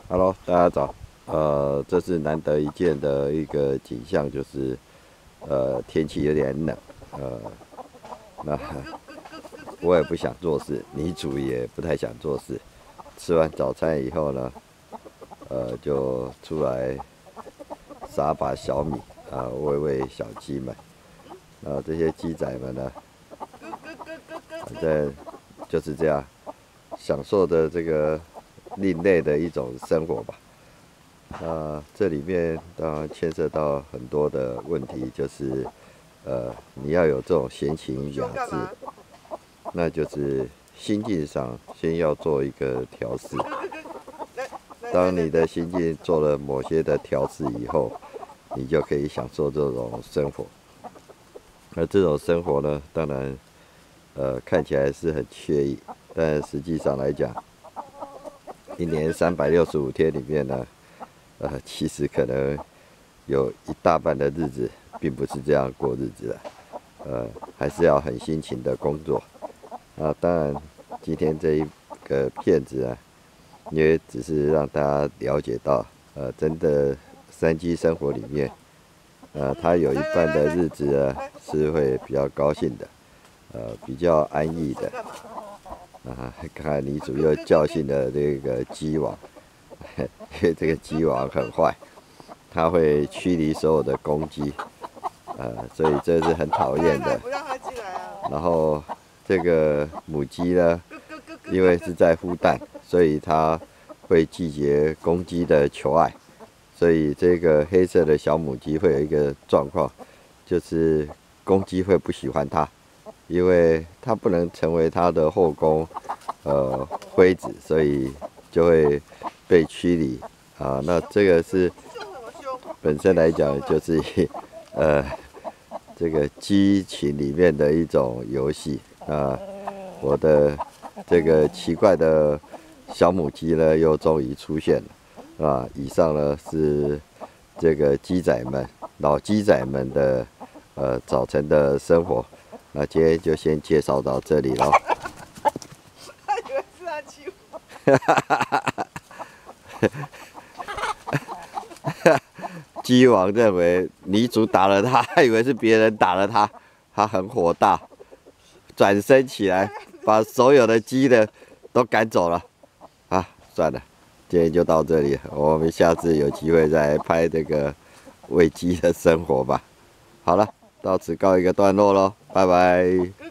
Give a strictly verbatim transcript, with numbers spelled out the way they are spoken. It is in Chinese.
Hello，大家早。呃，这是难得一见的一个景象，就是呃天气有点冷，呃，那我也不想做事，女主也不太想做事。吃完早餐以后呢，呃，就出来撒把小米啊、呃，喂喂小鸡们。啊、这些鸡仔们呢，反正就是这样，享受着这个另类的一种生活吧。那这里面当然牵涉到很多的问题，就是呃，你要有这种闲情雅致，那就是心境上先要做一个调试。当你的心境做了某些的调试以后，你就可以享受这种生活。而这种生活呢，当然呃看起来是很惬意，但实际上来讲，一年三百六十五天里面呢，呃，其实可能有一大半的日子并不是这样过日子的，呃，还是要很辛勤的工作。那当然，今天这一个片子啊，也只是让大家了解到，呃，真的山鸡生活里面，呃，他有一半的日子啊是会比较高兴的，呃，比较安逸的。啊，刚才女主又教训了这个鸡王，因为这个鸡王很坏，他会驱离所有的公鸡，呃，所以这是很讨厌的。然后这个母鸡呢，因为是在孵蛋，所以它会拒绝公鸡的求爱，所以这个黑色的小母鸡会有一个状况，就是公鸡会不喜欢它，因为它不能成为它的后宫，呃，妃子，所以就会被驱离啊。那这个是本身来讲，就是呃，这个激情里面的一种游戏啊。我的这个奇怪的小母鸡呢，又终于出现了啊。以上呢是这个鸡仔们、老鸡仔们的呃早晨的生活。那今天就先介绍到这里喽。 他以为是他欺负我。 鸡王认为女主打了他，还以为是别人打了他，他很火大，转身起来把所有的鸡的都赶走了。啊，算了，今天就到这里，我们下次有机会再拍这个喂鸡的生活吧。好了，到此告一个段落喽，拜拜。